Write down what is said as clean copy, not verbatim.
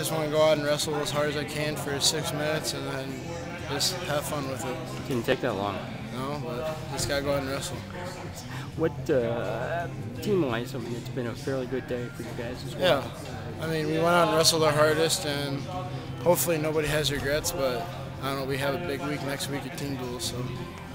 Just want to go out and wrestle as hard as I can for 6 minutes and then just have fun with it. Didn't take that long. No, but just got to go out and wrestle. What team-wise, I mean, it's been a fairly good day for you guys as well. Yeah, I mean, we went out and wrestled our hardest, and hopefully nobody has regrets, but I don't know, we have a big week next week at team duels, so.